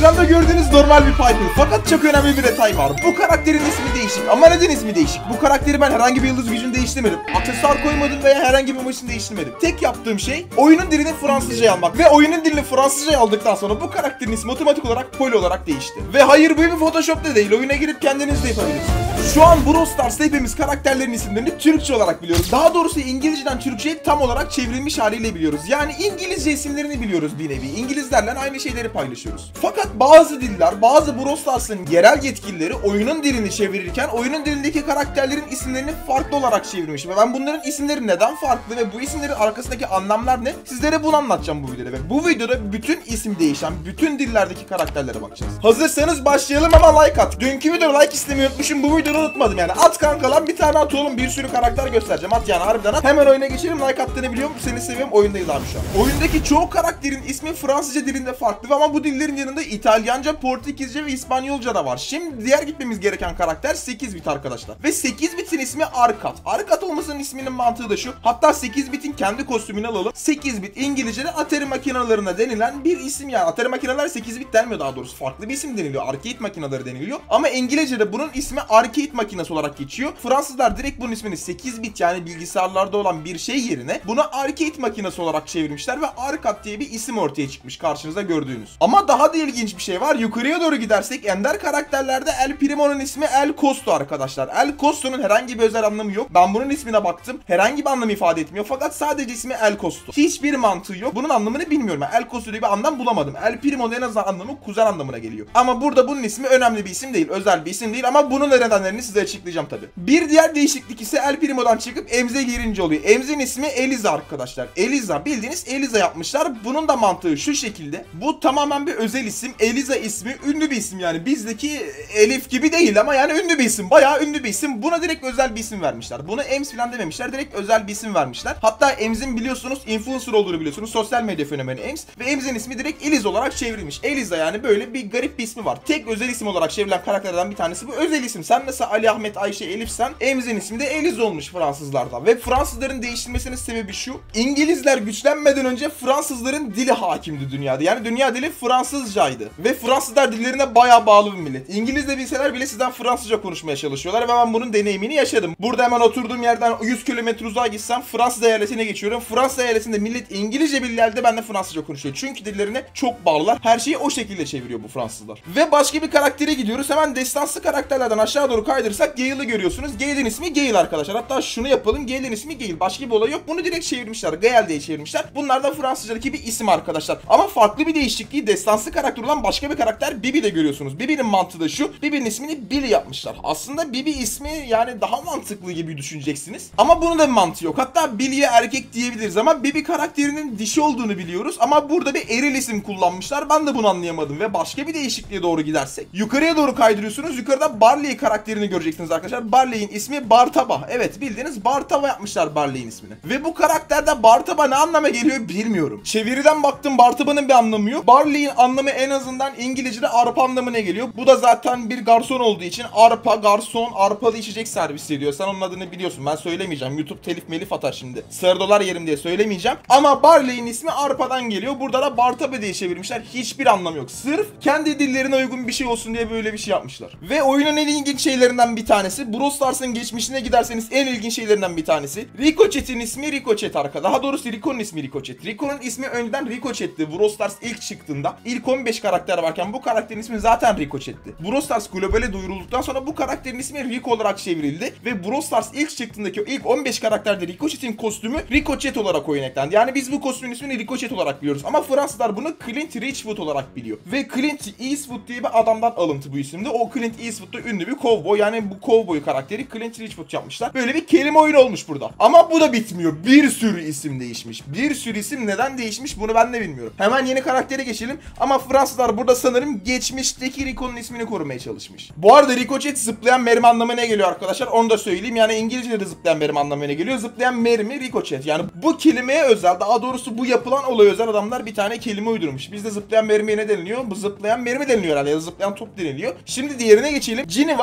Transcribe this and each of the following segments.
Ekranda gördüğünüz normal bir Piper. Fakat çok önemli bir detay var. Bu karakterin ismi değişik. Ama neden ismi değişik? Bu karakteri ben herhangi bir yıldız gücünü değiştirmedim. Aksesuar koymadım veya herhangi bir maçını değiştirmedim. Tek yaptığım şey oyunun dilini Fransızca'ya almak. Ve oyunun dilini Fransızca'ya aldıktan sonra bu karakterin ismi otomatik olarak Poli olarak değişti. Ve hayır, bu bir Photoshop da değil. Oyuna girip kendiniz de yapabilirsiniz. Şu an Brawl Stars'ta hepimiz karakterlerin isimlerini Türkçe olarak biliyoruz. Daha doğrusu İngilizceden Türkçe'ye tam olarak çevrilmiş haliyle biliyoruz. Yani İngilizce isimlerini biliyoruz bir nevi. İngilizlerle aynı şeyleri paylaşıyoruz. Fakat bazı diller, bazı Brawl Stars'ın yerel yetkilileri oyunun dilini çevirirken oyunun dilindeki karakterlerin isimlerini farklı olarak çevirmiş. Ve ben bunların isimleri neden farklı ve bu isimlerin arkasındaki anlamlar ne? Sizlere bunu anlatacağım bu videoda. Ve bu videoda bütün isim değişen, bütün dillerdeki karakterlere bakacağız. Hazırsanız başlayalım ama like at. Dünkü videoda like istemeyi unutmuşum, bu videoda unutmadım yani. At kanka lan, bir tane at oğlum, bir sürü karakter göstereceğim. At yani, harbiden at. Hemen oyuna geçelim. Like attığını biliyorum. Seni seviyorum. Oyundayız abi şu an. Oyundaki çoğu karakterin ismi Fransızca dilinde farklı ama bu dillerin yanında İtalyanca, Portekizce ve İspanyolca da var. Şimdi diğer gitmemiz gereken karakter 8 bit arkadaşlar. Ve 8 bitin ismi Arkat. Arkat olmasının isminin mantığı da şu. Hatta 8 bitin kendi kostümünü alalım. 8 bit İngilizce'de Atari makinalarına denilen bir isim yani. Atari makineler 8 bit denmiyor, daha doğrusu farklı bir isim deniliyor. Arcade makineleri deniliyor. Ama İngilizce'de bunun ismi Arcade makinesi olarak geçiyor. Fransızlar direkt bunun ismini 8 bit yani bilgisayarlarda olan bir şey yerine buna Arcade makinesi olarak çevirmişler ve Arkat diye bir isim ortaya çıkmış karşınızda gördüğünüz. Ama daha da ilginç bir şey var. Yukarıya doğru gidersek ender karakterlerde El Primo'nun ismi El Costo arkadaşlar. El Costo'nun herhangi bir özel anlamı yok. Ben bunun ismine baktım. Herhangi bir anlam ifade etmiyor. Fakat sadece ismi El Costo. Hiçbir mantığı yok. Bunun anlamını bilmiyorum. Ben El Costo diye bir anlam bulamadım. El Primo'nun en azından anlamı kuzen anlamına geliyor. Ama burada bunun ismi önemli bir isim değil. Özel bir isim değil ama bunun nedenlerini size açıklayacağım tabi. Bir diğer değişiklik ise El Primo'dan çıkıp Emze girince oluyor. Emze'nin ismi Eliza arkadaşlar. Eliza, bildiğiniz Eliza yapmışlar. Bunun da mantığı şu şekilde. Bu tamamen bir özel isim. Eliza ismi ünlü bir isim yani. Bizdeki Elif gibi değil ama yani ünlü bir isim. Bayağı ünlü bir isim. Buna direkt özel bir isim vermişler. Buna Ems falan dememişler. Direkt özel bir isim vermişler. Hatta Ems'in biliyorsunuz influencer olduğunu biliyorsunuz. Sosyal medya fenomeni Ems. Ve Ems'in ismi direkt Eliza olarak çevrilmiş. Eliza yani böyle bir garip bir ismi var. Tek özel isim olarak çevrilen karakterlerden bir tanesi bu özel isim. Sen mesela Ali, Ahmet, Ayşe, Elif'sen Ems'in ismi de Eliza olmuş Fransızlarda. Ve Fransızların değiştirmesinin sebebi şu. İngilizler güçlenmeden önce Fransızların dili hakimdi dünyada. Yani dünya dili Fransızcaydı. Ve Fransızlar dillerine bayağı bağlı bir millet. İngiliz de bilseler bile sizden Fransızca konuşmaya çalışıyorlar ve ben bunun deneyimini yaşadım. Burada hemen oturduğum yerden 100 kilometre uzağa gitsem Fransız eyaletine geçiyorum. Fransız eyaletinde millet İngilizce bildiği halde ben de Fransızca konuşuyor. Çünkü dillerine çok bağlılar. Her şeyi o şekilde çeviriyor bu Fransızlar. Ve başka bir karaktere gidiyoruz. Hemen destansı karakterlerden aşağı doğru kaydırırsak Gale'ı görüyorsunuz. Gale'in ismi Gale arkadaşlar. Hatta şunu yapalım. Gale'in ismi Gale. Başka bir olay yok. Bunu direkt çevirmişler. Gale diye çevirmişler. Bunlar da Fransızcadaki bir isim arkadaşlar. Ama farklı bir değişikliği destansı karakter olan başka bir karakter Bibi de görüyorsunuz. Bibi'nin mantığı da şu. Bibi'nin ismini Billy yapmışlar. Aslında Bibi ismi yani daha mantıklı gibi düşüneceksiniz. Ama bunun da bir mantığı yok. Hatta Billy'ye erkek diyebiliriz ama Bibi karakterinin dişi olduğunu biliyoruz. Ama burada bir eril isim kullanmışlar. Ben de bunu anlayamadım. Ve başka bir değişikliğe doğru gidersek. Yukarıya doğru kaydırıyorsunuz. Yukarıda Barley karakterini göreceksiniz arkadaşlar. Barley'in ismi Bartaba. Evet, bildiğiniz Bartaba yapmışlar Barley'in ismini. Ve bu karakterde Bartaba ne anlama geliyor bilmiyorum. Çeviriden baktım, Bartaba'nın bir anlamı yok. Barley'in anlamı en azından İngilizce'de arpa anlamına geliyor. Bu da zaten bir garson olduğu için arpa, garson, arpalı içecek servis ediyor. Sen onun adını biliyorsun. Ben söylemeyeceğim. YouTube telif melif atar şimdi. Sarı dolar yerim diye söylemeyeceğim. Ama Barley'in ismi arpadan geliyor. Burada da Bartaba diye çevirmişler. Hiçbir anlamı yok. Sırf kendi dillerine uygun bir şey olsun diye böyle bir şey yapmışlar. Ve oyunun en ilginç şeylerinden bir tanesi. Brawl Stars'ın geçmişine giderseniz en ilginç şeylerinden bir tanesi. Ricochet'in ismi Ricochet arkadaşlar. Daha doğrusu Rico'nun ismi Ricochet. Rico'nun ismi önceden Ricochet'ti. Brawl Stars ilk çıktığında. İlk 15 karakter varken bu karakterin ismi zaten Ricochet'ti. Brawl Stars globale duyurulduktan sonra bu karakterin ismi Rico olarak çevrildi. Ve Brawl Stars ilk çıktığındaki o ilk 15 karakterde Ricochet'in kostümü Ricochet olarak oyuna eklendi. Yani biz bu kostümün ismini Ricochet olarak biliyoruz. Ama Fransızlar bunu Clint Richwood olarak biliyor. Ve Clint Eastwood diye bir adamdan alıntı bu isimde. O Clint Eastwood da ünlü bir kovboy. Yani bu kovboy karakteri Clint Richwood yapmışlar. Böyle bir kelime oyunu olmuş burada. Ama bu da bitmiyor. Bir sürü isim değişmiş. Bir sürü isim neden değişmiş bunu ben de bilmiyorum. Hemen yeni karaktere geçelim. Ama Fransızlar burada sanırım geçmişteki Rico'nun ismini korumaya çalışmış. Bu arada Ricochet zıplayan mermi anlamına geliyor arkadaşlar. Onu da söyleyeyim. Yani İngilizce'de de zıplayan mermi anlamına geliyor. Zıplayan mermi Ricochet. Yani bu kelimeye özel, daha doğrusu bu yapılan olaya özel adamlar bir tane kelime uydurmuş. Bizde zıplayan mermiye ne deniliyor? Bu zıplayan mermi deniliyor herhalde ya da zıplayan top deniliyor. Şimdi diğerine geçelim. Ginny var. Ginny'nin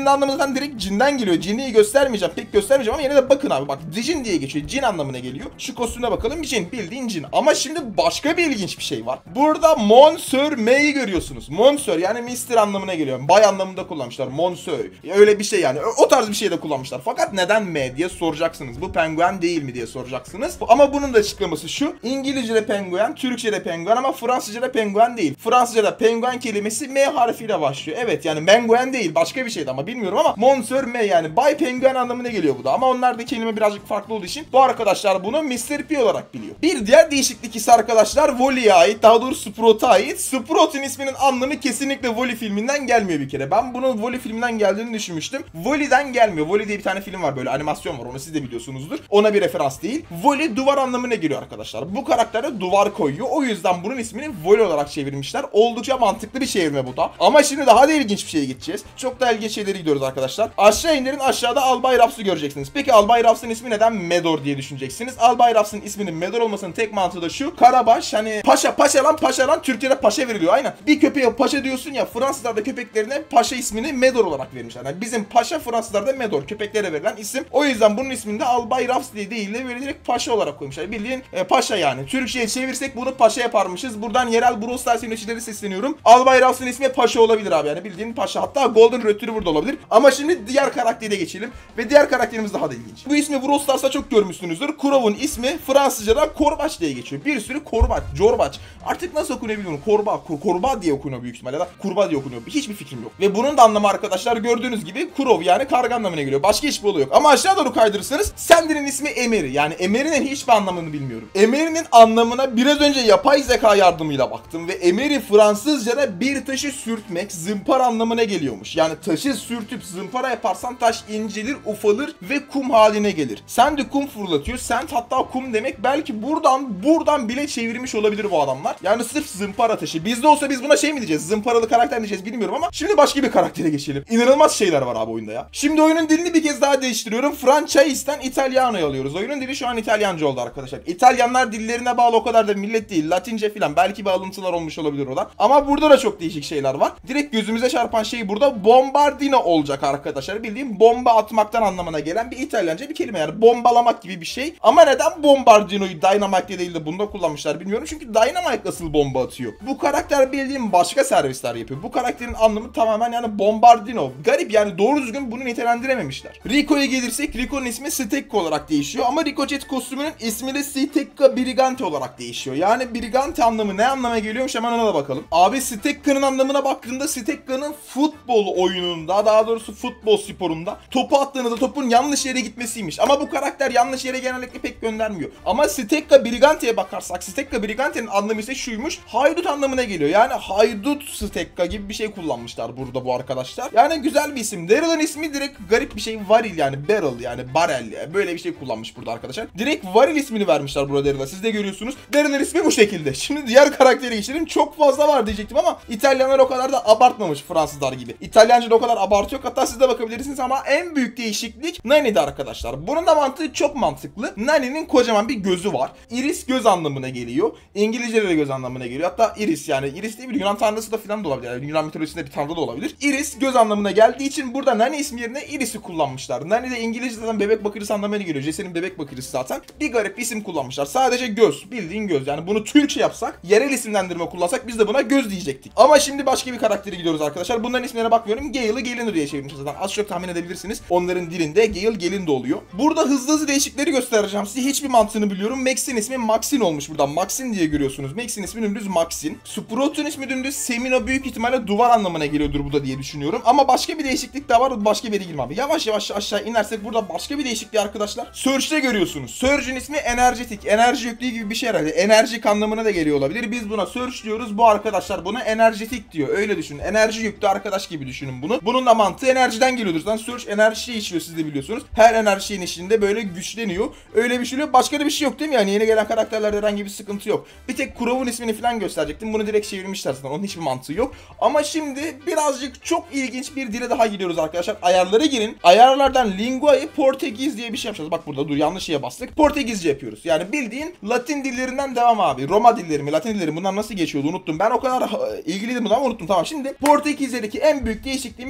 isminin anlamı zaten direkt cinden geliyor. Cini göstermeyeceğim, pek göstermeyeceğim ama yine de bakın abi, bak Dijin diye geçiyor. Cin anlamına geliyor. Şu kostüme bakalım, cin, bildiğin cin. Ama şimdi başka bir ilginç bir şey var. Burada Monsieur May'i görüyorsunuz. Monsieur yani Mr. anlamına geliyor. Bay anlamında kullanmışlar. Monsieur. Öyle bir şey yani. O tarz bir şey de kullanmışlar. Fakat neden M diye soracaksınız. Bu penguen değil mi diye soracaksınız. Ama bunun da açıklaması şu. İngilizce'de penguen, Türkçe'de penguen ama Fransızca'da penguen değil. Fransızca'da penguen kelimesi M harfiyle başlıyor. Evet yani penguen değil, başka bir şeydi ama bilmiyorum ama Monsieur May yani Bay Penguen anlamına geliyor bu da. Ama onlarda kelime birazcık farklı olduğu için bu arkadaşlar bunu Mr. P olarak biliyor. Bir diğer değişiklik ise arkadaşlar Wally'e ait, daha doğrusu Sprout'a ait. Sprout'un isminin anlamı kesinlikle Wall-E filminden gelmiyor bir kere. Ben bunun Wall-E filminden geldiğini düşünmüştüm. Wall-E'den gelmiyor. Wall-E diye bir tane film var, böyle animasyon var, onu siz de biliyorsunuzdur. Ona bir referans değil. Wall-E duvar anlamına geliyor arkadaşlar. Bu karakter de duvar koyuyor. O yüzden bunun ismini Wall-E olarak çevirmişler. Oldukça mantıklı bir çevirme bu da. Ama şimdi daha da ilginç bir şeye gideceğiz. Çok da ilginç şeylere gidiyoruz arkadaşlar. Aşağı indirin, aşağıda Albay Raps'ı göreceksiniz. Peki Albay Raps'ın ismi neden Medor diye düşüneceksiniz. Albay Raps'ın isminin Medor olmasının tek mantığı da şu. Karabaş, hani paşa lan Türkiye'de paşa veriliyor aynen. Bir köpeğe paşa diyorsun ya, Fransızlar da köpeklerine paşa ismini Medor olarak vermişler. Yani bizim paşa Fransızlarda Medor, köpeklere verilen isim. O yüzden bunun ismini de Albay Raps diye değil de böyle direkt paşa olarak koymuşlar. Bildiğin paşa yani. Türkçe'ye çevirsek bunu paşa yaparmışız. Buradan yerel Brawl Stars yöneticileri sesleniyorum. Albay Raps'ın ismi paşa olabilir abi, yani bildiğin paşa. Hatta Golden Retriever da olabilir. Ama şimdi diğer karaktere geçelim. Ve diğer karakterimiz daha da ilginç. Bu ismi Brawl Stars'ta çok görmüşsünüzdür. Kurov'un ismi Fransızca'da Korbaç diye geçiyor. Bir sürü Korbaç, Corbaç. Artık nasıl okunuyor bilmiyorum. Korba diye okunuyor büyük ihtimalle, ya da kurba diye okunuyor. Hiçbir fikrim yok. Ve bunun da anlamı arkadaşlar gördüğünüz gibi Kurov yani karga anlamına geliyor. Başka hiçbir yolu yok. Ama aşağı doğru kaydırırsanız Sandy'nin ismi Emery. Yani Emery'nin hiçbir anlamını bilmiyorum. Emery'nin anlamına biraz önce yapay zeka yardımıyla baktım ve Emery Fransızca'da bir taşı sürtmek, zımpara anlamına geliyormuş. Yani taşı sürtüp zımpara yaparsan taş incelir, ufalır ve kum haline gelir. Sandy kum fırlatıyor. Sand hatta kum demek. Belki buradan bile çevirmiş olabilir bu adamlar. Yani sırf zımpara taşı. Bizde olsa biz buna şey mi diyeceğiz? Zımparalı karakter diyeceğiz bilmiyorum ama şimdi başka bir karaktere geçelim. İnanılmaz şeyler var abi oyunda ya. Şimdi oyunun dilini bir kez daha değiştiriyorum. Franchise'den İtalyano'ya alıyoruz. Oyunun dili şu an İtalyanca oldu arkadaşlar. İtalyanlar dillerine bağlı o kadar da millet değil. Latince filan. Belki bir alıntılar olmuş olabilir o da. Ama burada da çok değişik şeyler var. Direkt gözümüze çarpan şey burada bombardino olacak arkadaşlar. Bildiğim bomba atmaktan anlamına gelen bir İtalyanca bir kelime. Yani bombalamak gibi bir şey. Ama neden bombardino'yu Dynamite değil de bunda kullanmışlar bilmiyorum. Çünkü Dynamite asıl bomba atıyor. Bu karakter bildiğim başka servisler yapıyor. Bu karakterin anlamı tamamen yani bombardino. Garip yani, doğru düzgün bunu nitelendirememişler. Rico'ya gelirsek Rico'nun ismi Stekka olarak değişiyor. Ama Rico Jet kostümünün ismi de Stekka Brigante olarak değişiyor. Yani Brigante anlamı ne anlama geliyormuş hemen ona da bakalım. Abi Stekka'nın anlamına baktığında Stekka'nın futbol oyununda, daha doğrusu futbol sporunda topu attığınızda topun yanlış yere gitmesiymiş. Ama bu karakter yanlış yere genellikle pek göndermiyor. Ama Stekka Brigante'ye bakarsak Stekka Brigante'nin anlamı ise şuymuş. Haydut anlamına geliyor. Yani haydut Stekka gibi bir şey kullanmışlar burada bu arkadaşlar. Yani güzel bir isim. Daryl'ın ismi direkt garip bir şey. Varil yani barrel yani barel yani. Böyle bir şey kullanmış burada arkadaşlar. Direkt Varil ismini vermişler burada Daryl'a. Siz de görüyorsunuz. Daryl'ın ismi bu şekilde. Şimdi diğer karaktere geçelim. Çok fazla var diyecektim ama İtalyanlar o kadar da abartmamış Fransızlar gibi. İtalyanca'da o kadar abartı yok. Hatta siz de bakabilirsiniz ama en büyük değişiklik Nani'de arkadaşlar. Bunun da mantığı çok mantıklı. Nani'nin kocaman bir gözü var. Iris göz anlamına geliyor. İngilizce'de de göz anlamına geliyor. Hatta Iris yani. Iris değil mi? Yunan tanrısı da falan da olabilir. Yani Yunan mitolojisinde bir tanrı da olabilir. Iris göz anlamına geldiği için burada Nani ismi yerine Iris'i kullanmışlar. Nani de İngilizce'den bebek bakırısı anlamına geliyor. Jesse'nin bebek bakırısı zaten. Bir garip bir isim kullanmışlar. Sadece göz. Bildiğin göz. Yani bunu Türkçe yapsak, yerel isimlendirme kullansak biz de buna göz diyecektik. Ama şimdi başka bir karaktere gidiyoruz arkadaşlar. Bunların isimlerine bakmıyorum. Gale'ı Galindo diye çevirmişler zaten. Az çok tahmin edebilirsiniz. Onların dilinde Gale Galindo oluyor. Burada hızlı değişikleri göstereceğim size. Hiçbir mantığını biliyorum. Max'in ismi Maxin olmuş burada. Maxin diye görüyorsunuz. Max'in ismi dümdüz Maxin. Sprout'un ismi dümdüz Semino, büyük ihtimalle duvar anlamına geliyordur bu da diye düşünüyorum. Ama başka bir değişiklik de var. Başka bir yere girmem abi. Yavaş yavaş aşağı inersek burada başka bir değişikliği arkadaşlar. Surge'de görüyorsunuz. Surge'ün ismi enerjetik. Enerji yüklüğü gibi bir şey herhalde. Enerjik anlamına da geliyor olabilir. Biz buna Surge diyoruz. Bu arkadaşlar buna enerjetik diyor. Öyle düşünün. Enerji yüklü arkadaş gibi düşünün bunu. Bunun da mantığı enerjiden geliyordur. Zaten Surge enerjiyi işliyor, siz de biliyorsunuz. Her enerjinin içinde böyle güçleniyor. Öyle bir şey yok. Başka da bir şey yok değil mi? Yani yeni gelen karakterlerde herhangi bir sıkıntı yok. Bir tek Kurov'un ismini falan gösterecektim. Bunu direkt çevirmişler zaten. Onun hiçbir mantığı yok. Ama şimdi birazcık çok ilginç bir dile daha gidiyoruz arkadaşlar. Ayarlara girin. Ayarlardan Lingua'yı Portekiz diye bir şey yapacağız. Bak burada dur, yanlış şeye bastık. Portekizce yapıyoruz. Yani bildiğin Latin dillerinden devam abi. Roma dilleri mi, Latin dilleri mi? Bunlar nasıl geçiyordu unuttum. Ben o kadar ilgiliydim ama unuttum. Tamam, şimdi Portekizce'deki en büyük değişikliğimiz aşağı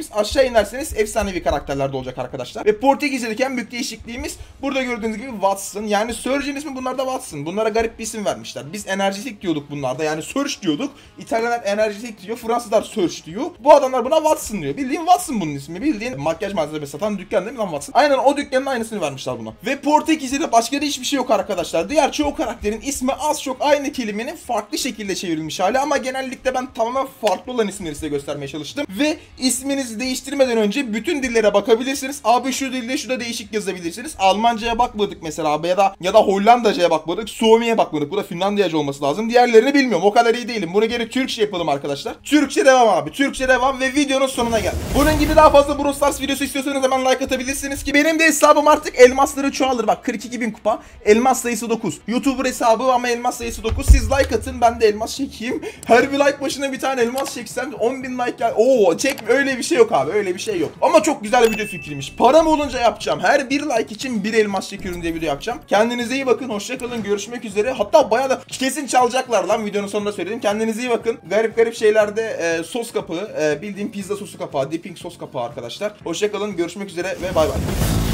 aşağı inerseniz efsanevi karakterler de olacak arkadaşlar. Ve Portekizce'deki en büyük değişikliğimiz burada gördüğünüz gibi Watson. Yani Surge'in ismi bunlarda Watson. Bunlara garip bir isim vermişler. Biz enerjisik diyorduk bunlarda. Yani Surge diyorduk. İtalyanlar enerjisik diyor. Fransızlar Surge diyor. Bu adamlar buna Watson diyor. Bildiğin Watson bunun ismi. Bildiğin makyaj malzemesi satan dükkan değil mi lan Watson? Aynen o dükkanın aynısını vermişler buna. Ve Portekizce'de başka da hiçbir şey yok arkadaşlar. Diğer çoğu karakterin ismi az çok aynı kelimenin farklı şekilde çevrilmiş hali. Ama genellikle ben tamamen farklı olan isimleri size göstermeye çalıştım. Ve isminizi değiştirmeden önce bütün dillere bakabilirsiniz. Abi şu dilde şu da değişik yazabilirsiniz. Almanca'ya bakmadık mesela abi ya da Hollandaca'ya bakmadık. Suomi'ye bakmadık. Bu da Finlandiyacı olması lazım. Diğerlerini bilmiyorum. O kadar iyi değilim. Bunu geri Türkçe yapalım arkadaşlar. Türkçe devam abi. Türkçe devam ve videonun sonuna geldik. Bunun gibi daha fazla Brawl Stars videosu istiyorsanız hemen like atabilirsiniz ki benim de hesabım artık elmasları çoğalır. Bak 42.000 kupa. Elmas sayısı 9. YouTuber hesabı ama elmas sayısı 9. Siz like atın ben de elmas çekeyim. Her bir like başına bir tane elmas çeksem 10.000 like gel. Oo çek öyle bir şey yok abi. Öyle bir şey yok. Ama çok güzel bir video fikriymiş. Param olunca yapacağım. Her bir like için bir elmas çekiyorum diye video yapacağım. Kendinize iyi bakın. Hoşça kalın. Görüşmek üzere. Hatta bayağı da kesin çalacaklar lan. Videonun sonunda söyledim. Kendinize iyi bakın. Garip şeylerde sos kapağı. Bildiğim pizza sosu kapağı. Dipping sos kapağı arkadaşlar. Hoşça kalın. Görüşmek üzere ve bay bay.